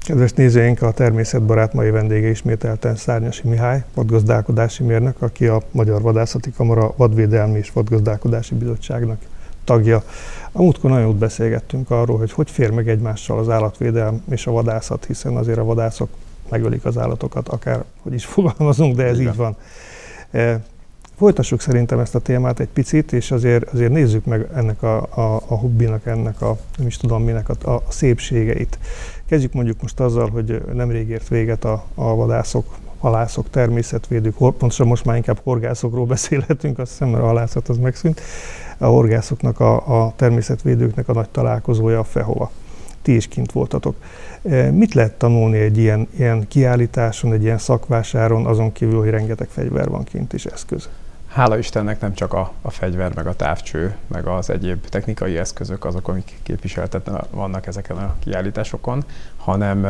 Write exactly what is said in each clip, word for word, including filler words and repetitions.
Kedves nézőink, a természetbarát mai vendége ismételten Szárnyasi Mihály, vadgazdálkodási mérnök, aki a Magyar Vadászati Kamara Vadvédelmi és Vadgazdálkodási Bizottságnak tagja. A múltkor nagyon úgy beszélgettünk arról, hogy hogy fér meg egymással az állatvédelem és a vadászat, hiszen azért a vadászok megölik az állatokat, akár hogy is fogalmazunk, de ez Igen. így van. E, folytassuk szerintem ezt a témát egy picit, és azért, azért nézzük meg ennek a, a, a hobbinak, ennek a, nem is tudom minek a, a szépségeit. Kezdjük mondjuk most azzal, hogy nemrég ért véget a, a vadászok, halászok, természetvédők, pontosan most már inkább horgászokról beszélhetünk, azt hiszem, mert a halászat az megszűnt. A horgászoknak, a, a természetvédőknek a nagy találkozója a Fehova. Ti is kint voltatok. Mit lehet tanulni egy ilyen, ilyen kiállításon, egy ilyen szakvásáron, azon kívül, hogy rengeteg fegyver van kint és eszköz? Hála Istennek nem csak a, a fegyver, meg a távcső, meg az egyéb technikai eszközök azok, amik képviseltetve vannak ezeken a kiállításokon, hanem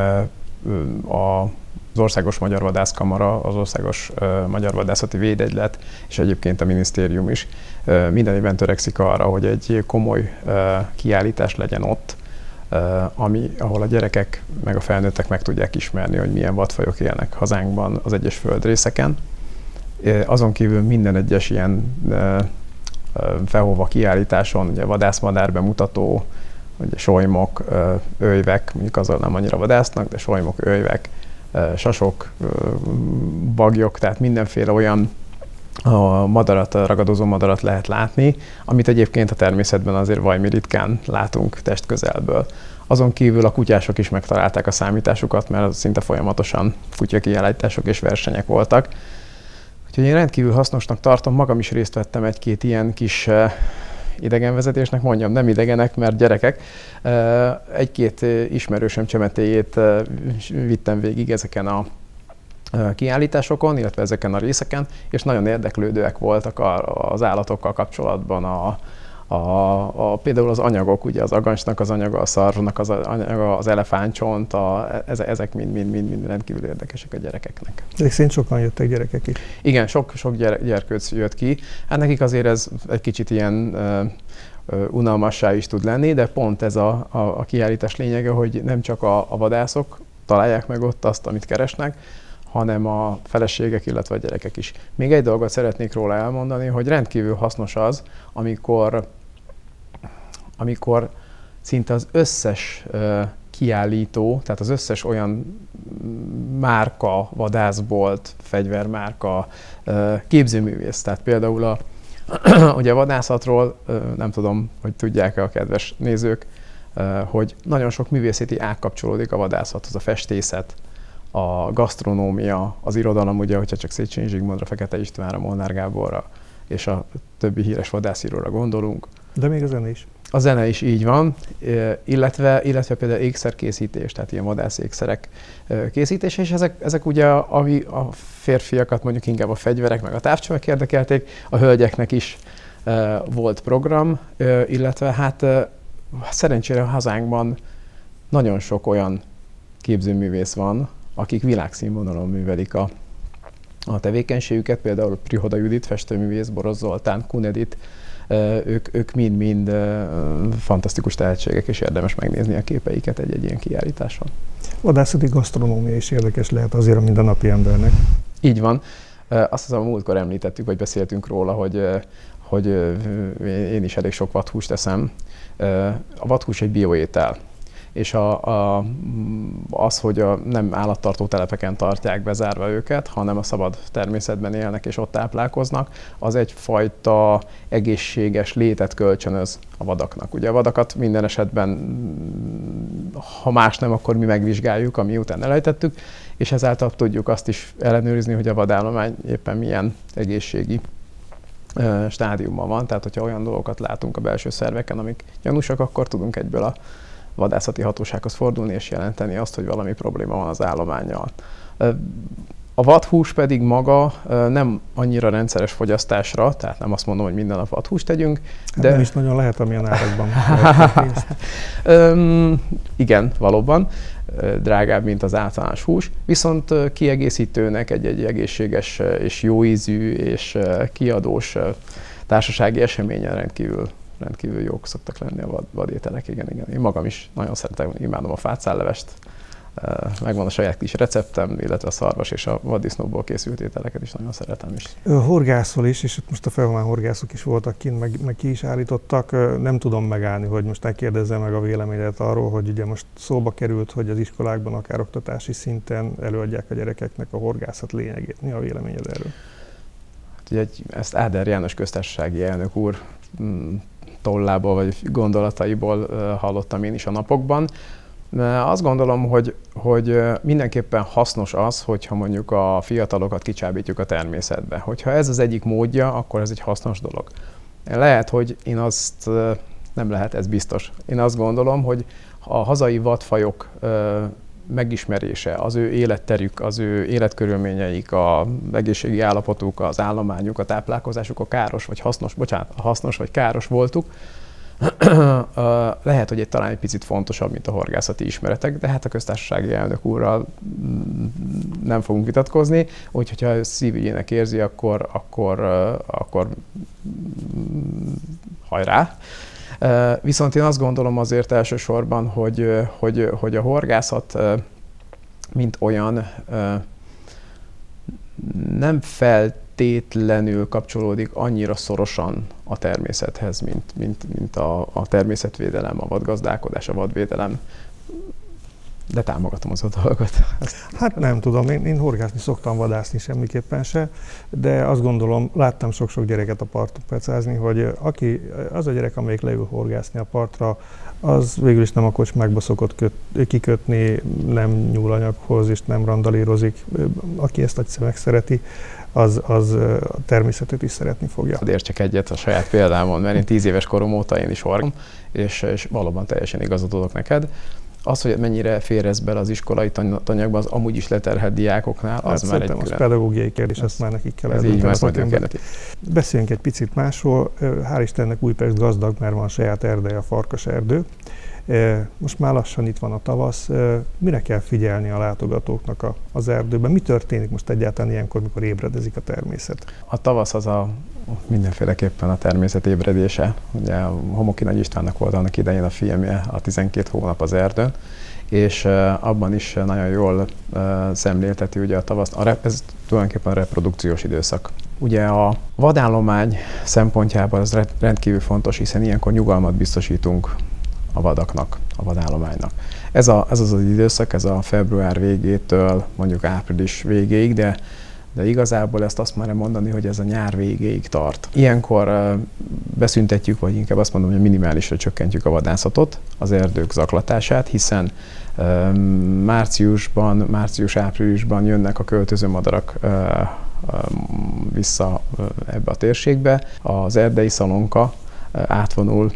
a az Országos Magyar Vadászkamara, az Országos uh, Magyar Vadászati Védegylet és egyébként a minisztérium is uh, minden évben törekszik arra, hogy egy komoly uh, kiállítás legyen ott, uh, ami, ahol a gyerekek meg a felnőttek meg tudják ismerni, hogy milyen vadfajok élnek hazánkban az egyes földrészeken. Uh, azon kívül minden egyes ilyen uh, Fehova kiállításon, ugye vadászmadár bemutató, ugye solymok, uh, ölyvek, mondjuk azzal nem annyira vadásznak, de solymok, ölyvek, sasok, bagyok, tehát mindenféle olyan a madarat, a ragadozó madarat lehet látni, amit egyébként a természetben azért vajmi ritkán látunk testközelből. Azon kívül a kutyások is megtalálták a számításukat, mert szinte folyamatosan kutyakiállítások és versenyek voltak. Úgyhogy én rendkívül hasznosnak tartom, magam is részt vettem egy-két ilyen kis idegenvezetésnek, mondjam, nem idegenek, mert gyerekek. Egy-két ismerősöm csemetéjét vittem végig ezeken a kiállításokon, illetve ezeken a részeken, és nagyon érdeklődőek voltak az állatokkal kapcsolatban a, a, a, például az anyagok, ugye az agancsnak az anyaga, a szarvnak az anyaga, az elefántcsont, a, ezek mind-mind rendkívül érdekesek a gyerekeknek. Ezek szerint sokan jöttek gyerekek is. Igen, sok, sok gyere, gyerkőc jött ki. Hát nekik azért ez egy kicsit ilyen uh, uh, unalmassá is tud lenni, de pont ez a, a, a kiállítás lényege, hogy nem csak a, a vadászok találják meg ott azt, amit keresnek, hanem a feleségek, illetve a gyerekek is. Még egy dolgot szeretnék róla elmondani, hogy rendkívül hasznos az, amikor, amikor szinte az összes uh, kiállító, tehát az összes olyan márka, vadászbolt, fegyvermárka, uh, képzőművész, tehát például a, ugye a vadászatról, uh, nem tudom, hogy tudják-e a kedves nézők, uh, hogy nagyon sok művészeti ág kapcsolódik a vadászathoz, a festészet, a gasztronómia, az irodalom, ugye, hogyha csak Széchenyi Zsigmondra, Fekete Istvánra, Molnár Gáborra és a többi híres vadászíróra gondolunk. De még a zene is. A zene is így van, illetve, illetve például ékszerkészítés, tehát ilyen vadászékszerek készítése, és ezek, ezek ugye, ami a férfiakat mondjuk inkább a fegyverek meg a távcsövek érdekelték, a hölgyeknek is volt program, illetve hát szerencsére a hazánkban nagyon sok olyan képzőművész van, akik világszínvonalon művelik a, a tevékenységüket, például Prihoda Judit, festőművész, Borosz Zoltán, Kun Edit, ők, ők mind-mind fantasztikus tehetségek, és érdemes megnézni a képeiket egy-egy ilyen kiállításon. Vadászati gasztronómia is érdekes lehet azért a mindennapi embernek. Így van. Azt hiszem, a múltkor említettük, vagy beszéltünk róla, hogy, hogy én is elég sok vadhúst eszem. A vadhús egy bioétel. És a, a, az, hogy a nem állattartó telepeken tartják bezárva őket, hanem a szabad természetben élnek és ott táplálkoznak, az egyfajta egészséges létet kölcsönöz a vadaknak. Ugye a vadakat minden esetben, ha más nem, akkor mi megvizsgáljuk, ami után elejtettük, és ezáltal tudjuk azt is ellenőrizni, hogy a vadállomány éppen milyen egészségi stádiumban van. Tehát, hogyha olyan dolgokat látunk a belső szerveken, amik gyanúsak, akkor tudunk egyből a vadászati hatósághoz fordulni és jelenteni azt, hogy valami probléma van az állománnyal. A vadhús pedig maga nem annyira rendszeres fogyasztásra, tehát nem azt mondom, hogy minden nap vadhúst tegyünk. Hát de nem is nagyon lehet, amilyen árakban. Üm, igen, valóban. Drágább, mint az általános hús, viszont kiegészítőnek egy-egy egészséges és jóízű és kiadós társasági eseményen rendkívül rendkívül jók szoktak lenni a vad, vadételek, igen, igen. Én magam is nagyon szeretem, imádom a fácállevest, megvan a saját kis receptem, illetve a szarvas és a vaddisznóból készült ételeket is nagyon szeretem is. Horgászol is, és most a felhomán horgászok is voltak kint, meg, meg ki is állítottak. Nem tudom megállni, hogy most ne kérdezzem meg a véleményet arról, hogy ugye most szóba került, hogy az iskolákban akár oktatási szinten előadják a gyerekeknek a horgászat lényegét. Mi a véleményed erről? Hát ugye ezt Áder János köztársasági elnök úr tollából vagy gondolataiból hallottam én is a napokban. Azt gondolom, hogy, hogy mindenképpen hasznos az, hogyha mondjuk a fiatalokat kicsábítjuk a természetbe. Hogyha ez az egyik módja, akkor ez egy hasznos dolog. Lehet, hogy én azt, nem lehet, ez biztos. Én azt gondolom, hogy a hazai vadfajok megismerése, az ő életterük, az ő életkörülményeik, az egészségi állapotuk, az állományuk, a táplálkozásuk, a káros vagy hasznos, bocsánat, a hasznos vagy káros voltuk, lehet, hogy egy talán egy picit fontosabb, mint a horgászati ismeretek, de hát a köztársasági elnök úrral nem fogunk vitatkozni, úgyhogy ha szívügyének érzi, akkor, akkor, akkor hajrá! Viszont én azt gondolom azért elsősorban, hogy, hogy, hogy a horgászat, mint olyan, nem feltétlenül kapcsolódik annyira szorosan a természethez, mint, mint, mint a, a természetvédelem, a vadgazdálkodás, a vadvédelem. De támogatom az a dolgot. Hát nem tudom, én, én horgászni szoktam, vadászni semmiképpen se, de azt gondolom, láttam sok-sok gyereket a parton pecázni, hogy aki, az a gyerek, amelyik leül horgászni a partra, az végül is nem a kocsmákba szokott köt, kikötni, nem nyúl anyaghoz és nem randalírozik. Aki ezt egyszer megszereti, az, az a természetet is szeretni fogja. Értsek egyet a saját példámon, mert én tíz éves korom óta én is horgázom, és, és valóban teljesen igazat adok neked. Az, hogy mennyire férez bele az iskolai tanyagban, az amúgy is leterhelt diákoknál, az hát már egy külön. Az pedagógiai kérdés, ezt már nekik kell eldönteni. Beszéljünk egy picit másról. Hál' Istennek Újpest gazdag, mert van saját erdeje, a Farkaserdő. Most már lassan itt van a tavasz. Mire kell figyelni a látogatóknak az erdőben? Mi történik most egyáltalán ilyenkor, mikor ébredezik a természet? A tavasz az a mindenféleképpen a természet ébredése. Ugye a Homoki Nagy Istvánnak volt annak idején a filmje, a tizenkét hónap az erdőn, és abban is nagyon jól szemlélteti ugye a tavaszt. A rep, ez tulajdonképpen a reprodukciós időszak. Ugye a vadállomány szempontjából ez rendkívül fontos, hiszen ilyenkor nyugalmat biztosítunk a vadaknak, a vadállománynak. Ez, a, ez az az időszak, ez a február végétől mondjuk április végéig, de, de igazából ezt azt már mondani, hogy ez a nyár végéig tart. Ilyenkor uh, beszüntetjük, vagy inkább azt mondom, hogy minimálisra csökkentjük a vadászatot, az erdők zaklatását, hiszen uh, márciusban, március-áprilisban jönnek a költöző madarak uh, uh, vissza uh, ebbe a térségbe. Az erdei szalonka uh, átvonul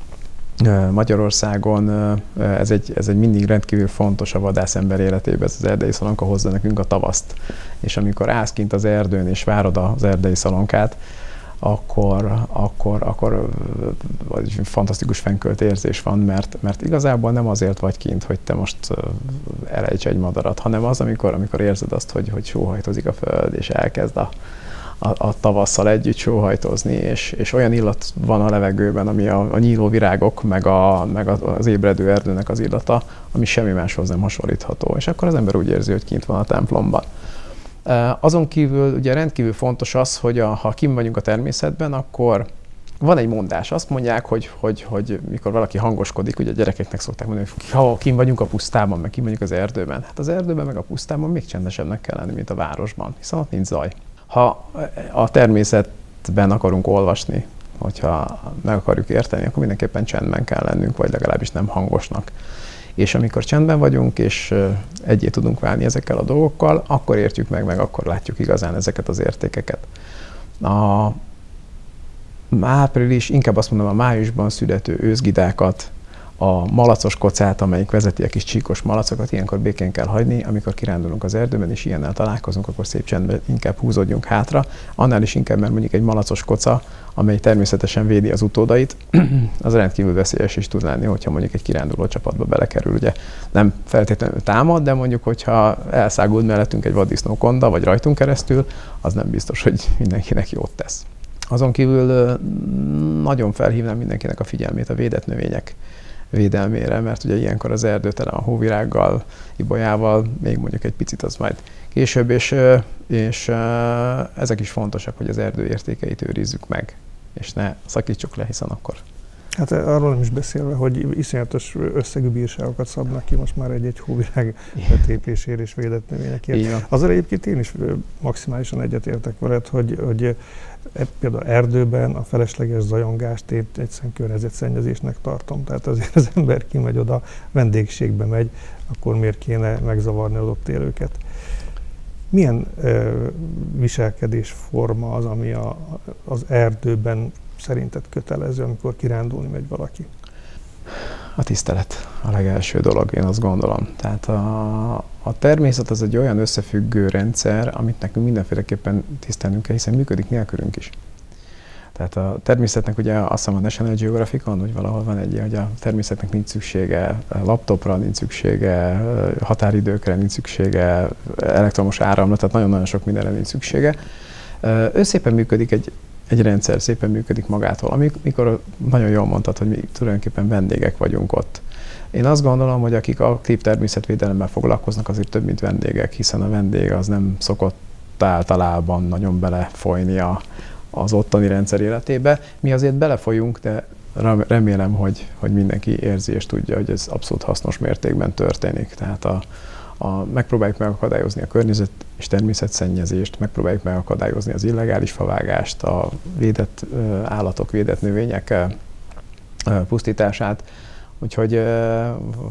Magyarországon. Ez egy, ez egy mindig rendkívül fontos a vadászember életében, ez az erdei szalonka hozza nekünk a tavaszt. És amikor állsz kint az erdőn és várod az erdei szalonkát, akkor, akkor, akkor egy fantasztikus fenkölt érzés van, mert, mert igazából nem azért vagy kint, hogy te most elejts egy madarat, hanem az, amikor, amikor érzed azt, hogy, hogy sóhajtozik a föld, és elkezd a A, a tavasszal együtt sóhajtozni, és, és olyan illat van a levegőben, ami a, a nyíló virágok, meg, a, meg az ébredő erdőnek az illata, ami semmi máshoz nem hasonlítható. És akkor az ember úgy érzi, hogy kint van a templomban. Azon kívül ugye rendkívül fontos az, hogy a, ha kint vagyunk a természetben, akkor van egy mondás. Azt mondják, hogy, hogy, hogy mikor valaki hangoskodik, ugye a gyerekeknek szokták mondani, hogy ha kint vagyunk a pusztában, meg kint vagyunk az erdőben. Hát az erdőben, meg a pusztában még csendesebbnek kell lenni, mint a városban, hiszen ott nincs zaj. Ha a természetben akarunk olvasni, hogyha meg akarjuk érteni, akkor mindenképpen csendben kell lennünk, vagy legalábbis nem hangosnak. És amikor csendben vagyunk, és egyé tudunk válni ezekkel a dolgokkal, akkor értjük meg, meg akkor látjuk igazán ezeket az értékeket. A április, inkább azt mondom, a májusban születő őszgidákat, a malacos kocát, amelyik vezeti a kis csíkos malacokat, ilyenkor békén kell hagyni, amikor kirándulunk az erdőben, és ilyennel találkozunk, akkor szép csendben inkább húzódjunk hátra. Annál is inkább, mert mondjuk egy malacos koca, amely természetesen védi az utódait, az rendkívül veszélyes is tud lenni, hogyha mondjuk egy kiránduló csapatba belekerül. Ugye nem feltétlenül támad, de mondjuk, hogyha elszáguld mellettünk egy vaddisznókonda, vagy rajtunk keresztül, az nem biztos, hogy mindenkinek jót tesz. Azon kívül nagyon felhívnám mindenkinek a figyelmét a védett növények védelmére, mert ugye ilyenkor az erdő tele a hóvirággal, ibolyával, még mondjuk egy picit az majd később, és, és ezek is fontosak, hogy az erdő értékeit őrizzük meg, és ne szakítsuk le, hiszen akkor... Hát arról nem is beszélve, hogy iszonyatos összegű bírságokat szabnak ki most már egy-egy hóvirág letépésért és védett növényekért. Azzal egyébként én is maximálisan egyetértek veled, hogy, hogy például erdőben a felesleges zajongást én egyszerűen környezetszennyezésnek tartom. Tehát azért az ember kimegy oda, vendégségbe megy, akkor miért kéne megzavarni az ott élőket. Milyen ö, viselkedésforma az, ami a, az erdőben szerinted kötelező, amikor kirándulni megy valaki? A tisztelet a legelső dolog, én azt gondolom. Tehát a, a természet az egy olyan összefüggő rendszer, amit nekünk mindenféleképpen tisztelnünk kell, hiszen működik nélkülünk is. Tehát a természetnek ugye azt hiszem a National Geographic-on, hogy valahol van egy, hogy a természetnek nincs szüksége laptopra, nincs szüksége határidőkre, nincs szüksége elektromos áramra, tehát nagyon-nagyon sok mindenre nincs szüksége. Ő szépen működik egy egy rendszer, szépen működik magától. Amikor nagyon jól mondtad, hogy mi tulajdonképpen vendégek vagyunk ott. Én azt gondolom, hogy akik aktív természetvédelemmel foglalkoznak, azért több, mint vendégek, hiszen a vendég az nem szokott általában nagyon belefolyni a, az ottani rendszer életébe. Mi azért belefolyunk, de remélem, hogy, hogy mindenki érzi és tudja, hogy ez abszolút hasznos mértékben történik. Tehát a, A, megpróbáljuk megakadályozni a környezet és természetszennyezést, megpróbáljuk megakadályozni az illegális favágást, a védett ö, állatok, védett növények ö, pusztítását. Úgyhogy... Ö,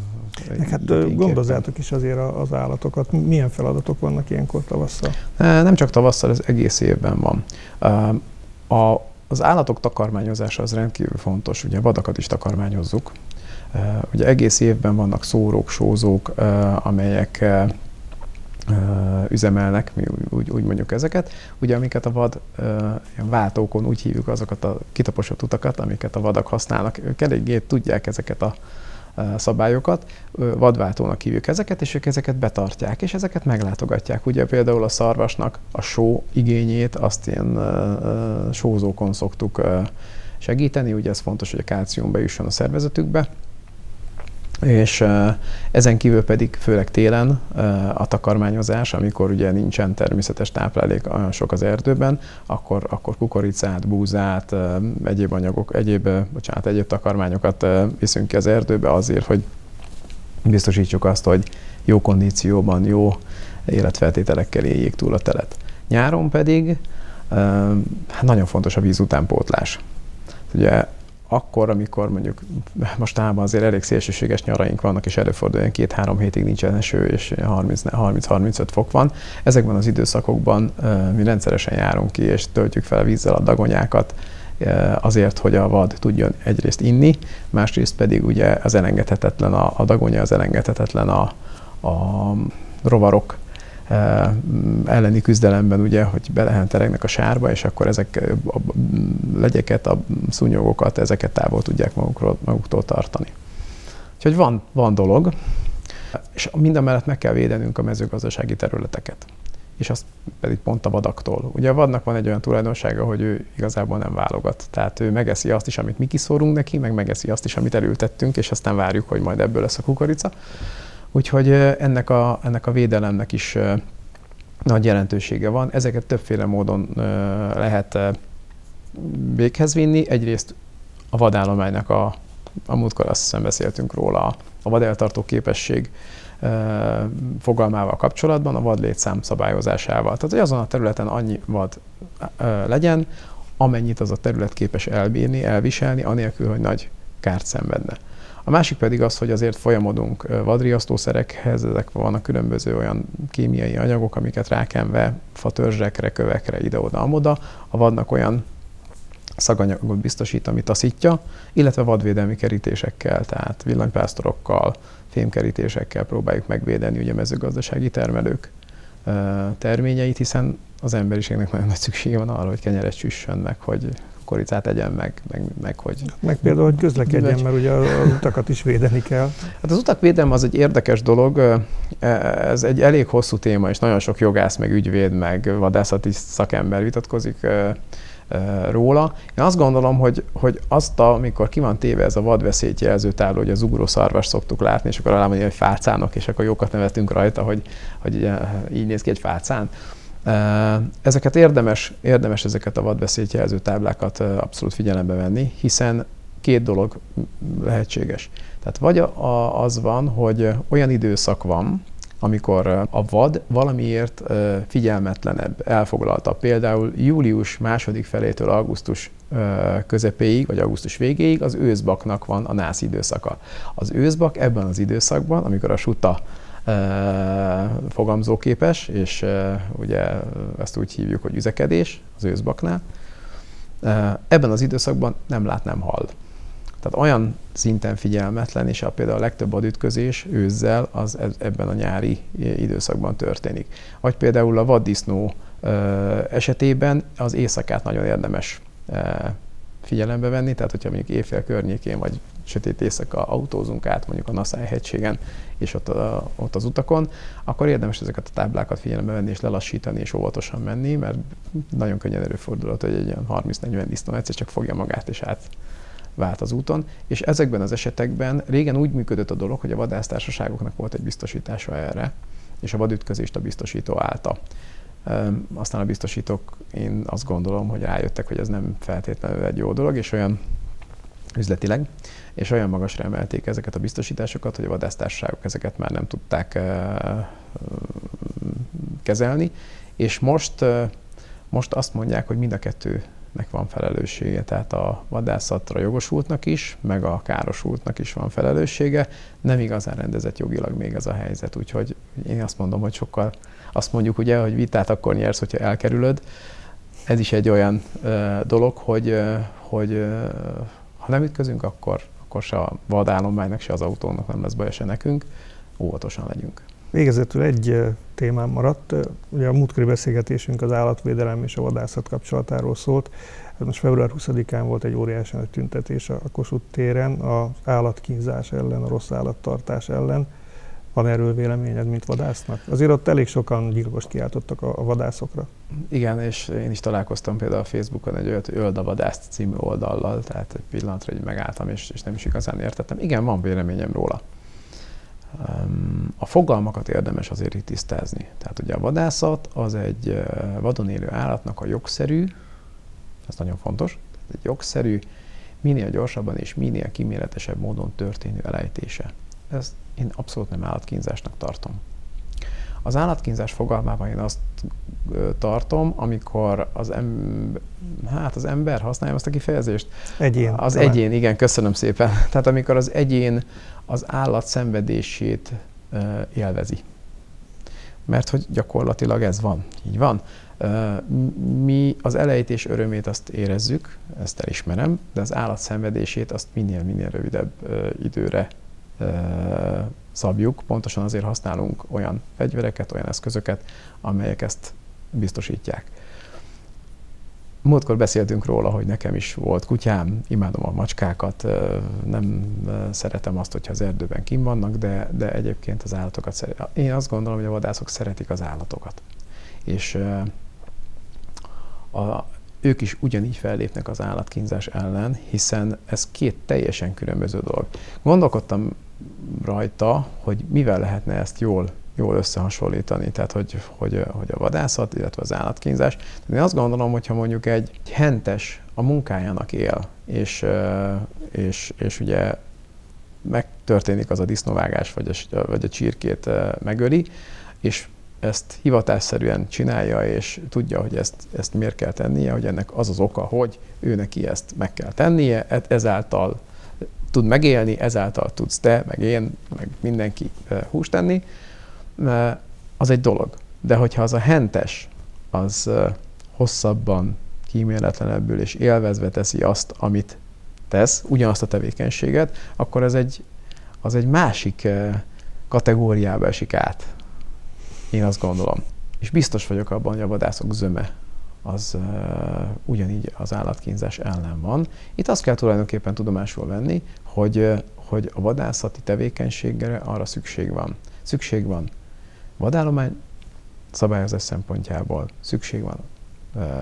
hát gondozzátok is azért az állatokat. Milyen feladatok vannak ilyenkor tavasszal? Nem csak tavasszal, ez egész évben van. A, az állatok takarmányozása az rendkívül fontos. Ugye vadakat is takarmányozzuk. Uh, ugye egész évben vannak szórók, sózók, uh, amelyek uh, üzemelnek, mi úgy, úgy mondjuk ezeket, ugye amiket a vad uh, váltókon úgy hívjuk azokat a kitaposott utakat, amiket a vadak használnak. Ők eléggé tudják ezeket a uh, szabályokat, uh, vadváltónak hívjuk ezeket, és ők ezeket betartják, és ezeket meglátogatják. Ugye például a szarvasnak a só igényét azt ilyen uh, uh, sózókon szoktuk uh, segíteni, ugye ez fontos, hogy a kálcium bejusson a szervezetükbe, és uh, ezen kívül pedig főleg télen uh, a takarmányozás, amikor ugye nincsen természetes táplálék olyan sok az erdőben, akkor, akkor kukoricát, búzát, uh, egyéb anyagok, egyéb, uh, bocsánat, egyéb takarmányokat uh, viszünk ki az erdőbe azért, hogy biztosítsuk azt, hogy jó kondícióban, jó életfeltételekkel éljék túl a telet. Nyáron pedig uh, hát nagyon fontos a víz utánpótlás. Ugye akkor, amikor mondjuk mostanában azért elég szélsőséges nyaraink vannak, és előfordul, hogy két-három hétig nincsen eső, és harminc-harmincöt fok van. Ezekben az időszakokban mi rendszeresen járunk ki, és töltjük fel a vízzel a dagonyákat, azért, hogy a vad tudjon egyrészt inni, másrészt pedig ugye az elengedhetetlen, a, a dagonya az elengedhetetlen a, a rovarok elleni küzdelemben, ugye, hogy belehenteregnek a sárba, és akkor ezek a legyeket, a szúnyogokat, ezeket távol tudják magukról, maguktól tartani. Úgyhogy van, van dolog, és mindamellett meg kell védenünk a mezőgazdasági területeket. És azt pedig pont a vadaktól. Ugye a vadnak van egy olyan tulajdonsága, hogy ő igazából nem válogat. Tehát ő megeszi azt is, amit mi kiszórunk neki, meg megeszi azt is, amit elültettünk, és aztán várjuk, hogy majd ebből lesz a kukorica. Úgyhogy ennek a, ennek a védelemnek is nagy jelentősége van. Ezeket többféle módon lehet véghez vinni. Egyrészt a vadállománynak, a, a múltkor azt hiszem beszéltünk róla, a vadeltartó képesség fogalmával kapcsolatban, a vadlétszám szabályozásával. Tehát, hogy azon a területen annyi vad legyen, amennyit az a terület képes elbírni, elviselni, anélkül, hogy nagy kárt szenvedne. A másik pedig az, hogy azért folyamodunk vadriasztószerekhez, ezek vannak különböző olyan kémiai anyagok, amiket rákenve fatörzsekre, kövekre, ide-oda-amoda. A vadnak olyan szaganyagot biztosít, ami taszítja, illetve vadvédelmi kerítésekkel, tehát villanypásztorokkal, fémkerítésekkel próbáljuk megvédeni ugye mezőgazdasági termelők terményeit, hiszen az emberiségnek nagyon nagy szüksége van arra, hogy kenyeret süssön meg, hogy kukoricát egyen meg, meg, meg hogy... Meg például, hogy közlekedjen, mert ugye az utakat is védeni kell. Hát az utak védelme az egy érdekes dolog, ez egy elég hosszú téma, és nagyon sok jogász, meg ügyvéd, meg vadászati szakember vitatkozik róla. Én azt gondolom, hogy, hogy azt, amikor ki van téve ez a vadveszélyt jelző tábló, hogy az ugró-szarvast szoktuk látni, és akkor alámondja, hogy fácánok, és akkor jókat nevetünk rajta, hogy, hogy így néz ki egy fácán. Ezeket érdemes, érdemes ezeket a vadveszélyt jelző táblákat abszolút figyelembe venni, hiszen két dolog lehetséges. Tehát vagy az van, hogy olyan időszak van, amikor a vad valamiért figyelmetlenebb, elfoglaltabb. Például július második felétől augusztus közepéig, vagy augusztus végéig az őszbaknak van a nász időszaka. Az őszbak ebben az időszakban, amikor a suta fogamzóképes, és ugye ezt úgy hívjuk, hogy üzekedés az őszbaknál, ebben az időszakban nem lát, nem hall. Tehát olyan szinten figyelmetlen, és a, például a legtöbb vadütközés őzzel az ebben a nyári időszakban történik. Vagy például a vaddisznó esetében az éjszakát nagyon érdemes figyelembe venni, tehát hogyha mondjuk éjfél környékén, vagy sötét éjszaka autózunk át mondjuk a Naszály-hegységen, és ott, a, ott az utakon, akkor érdemes ezeket a táblákat figyelembe venni, és lelassítani, és óvatosan menni, mert nagyon könnyen előfordulhat, hogy egy ilyen harminc-negyven disznó egyszer csak fogja magát, és át vált az úton, és ezekben az esetekben régen úgy működött a dolog, hogy a vadásztársaságoknak volt egy biztosítása erre, és a vadütközést a biztosító állta. Aztán a biztosítók, én azt gondolom, hogy rájöttek, hogy ez nem feltétlenül egy jó dolog, és olyan üzletileg, és olyan magasra emelték ezeket a biztosításokat, hogy a vadásztársaságok ezeket már nem tudták kezelni, és most, most azt mondják, hogy mind a kettő nek van felelőssége, tehát a vadászatra jogosultnak is, meg a károsultnak is van felelőssége. Nem igazán rendezett jogilag még ez a helyzet, úgyhogy én azt mondom, hogy sokkal, azt mondjuk ugye, hogy vitát akkor nyersz, hogyha elkerülöd. Ez is egy olyan uh, dolog, hogy, uh, hogy uh, ha nem ütközünk, akkor, akkor se a vadállománynak, se az autónak nem lesz baja, se nekünk. Óvatosan legyünk. Végezetül egy témám maradt. Ugye a múltkori beszélgetésünk az állatvédelem és a vadászat kapcsolatáról szólt. Most február huszadikán volt egy óriási nagy tüntetés a Kossuth téren az állatkínzás ellen, a rossz állattartás ellen. Van erről véleményed, mint vadásznak? Azért ott elég sokan gyilkost kiáltottak a vadászokra. Igen, és én is találkoztam például a Facebookon egy olyat, Öld a vadászt című oldallal, tehát egy pillanatra így megálltam, és, és nem is igazán értettem. Igen, van véleményem róla. A fogalmakat érdemes azért itt tisztázni. Tehát ugye a vadászat az egy vadon élő állatnak a jogszerű, ez nagyon fontos, egy jogszerű, minél gyorsabban és minél kíméletesebb módon történő elejtése. Ezt én abszolút nem állatkínzásnak tartom. Az állatkínzás fogalmában én azt tartom, amikor az, em, hát az ember, használjam azt a kifejezést? Egyén. Az talán. Egyén, igen, köszönöm szépen. Tehát amikor az egyén az állat szenvedését uh, élvezi. Mert hogy gyakorlatilag ez van, így van. Uh, mi az elejtés örömét azt érezzük, ezt elismerem, de az állat szenvedését azt minél-minél rövidebb uh, időre uh, szabjuk. Pontosan azért használunk olyan fegyvereket, olyan eszközöket, amelyek ezt biztosítják. Múltkor beszéltünk róla, hogy nekem is volt kutyám, imádom a macskákat, nem szeretem azt, hogyha az erdőben kint vannak, de, de egyébként az állatokat szeretem. Én azt gondolom, hogy a vadászok szeretik az állatokat. És a, ők is ugyanígy fellépnek az állatkínzás ellen, hiszen ez két teljesen különböző dolog. Gondolkodtam rajta, hogy mivel lehetne ezt jól, jól összehasonlítani, tehát hogy, hogy, hogy a vadászat, illetve az állatkínzás. Én azt gondolom, hogyha mondjuk egy hentes a munkájának él, és, és, és ugye megtörténik az a disznóvágás, vagy a, vagy a csirkét megöli, és ezt hivatásszerűen csinálja, és tudja, hogy ezt, ezt miért kell tennie, hogy ennek az az oka, hogy ő neki ezt meg kell tennie, ezáltal tud megélni, ezáltal tudsz te, meg én, meg mindenki húst tenni, az egy dolog. De hogyha az a hentes, az hosszabban, kíméletlenebbül és élvezve teszi azt, amit tesz, ugyanazt a tevékenységet, akkor ez egy, az egy másik kategóriába esik át. Én azt gondolom. És biztos vagyok abban, hogy a vadászok zöme az uh, ugyanígy az állatkínzás ellen van. Itt azt kell tulajdonképpen tudomásul venni, hogy, uh, hogy a vadászati tevékenységre arra szükség van. Szükség van vadállomány szabályozás szempontjából, szükség van uh,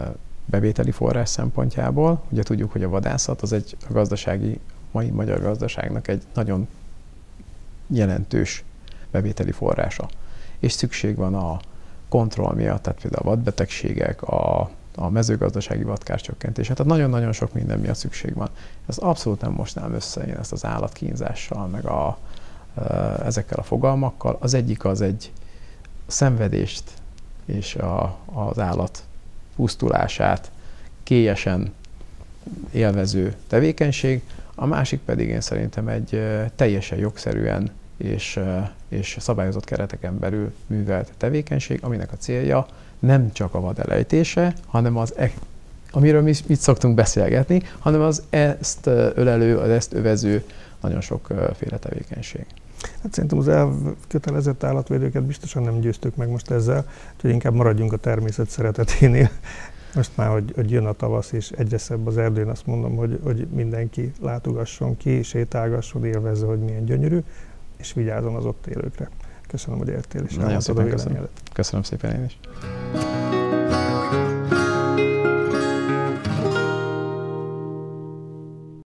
bevételi forrás szempontjából. Ugye tudjuk, hogy a vadászat az egy a gazdasági, mai magyar gazdaságnak egy nagyon jelentős bevételi forrása. És szükség van a kontroll miatt, tehát például a vadbetegségek, a, a mezőgazdasági vadkárcsökkentése, tehát nagyon-nagyon sok minden miatt szükség van. Ez abszolút nem mostnám össze én ezt az állatkínzással, meg a, ezekkel a fogalmakkal. Az egyik az egy szenvedést és a, az állat pusztulását kélyesen élvező tevékenység, a másik pedig én szerintem egy teljesen jogszerűen és, és szabályozott kereteken belül művelt tevékenység, aminek a célja nem csak a vad elejtése, hanem az, amiről mi itt szoktunk beszélgetni, hanem az ezt ölelő, az ezt övező nagyon sokféle tevékenység. Hát szerintem az elkötelezett állatvédőket biztosan nem győztük meg most ezzel, úgyhogy inkább maradjunk a természet szereteténél. Most már, hogy, hogy jön a tavasz, és egyre szebb az erdő, én azt mondom, hogy, hogy mindenki látogasson ki, sétálgasson, élvezze, hogy milyen gyönyörű, és vigyázzon az ott élőkre. Köszönöm, hogy értél, és nagyon szépen a köszönöm. Köszönöm szépen én is.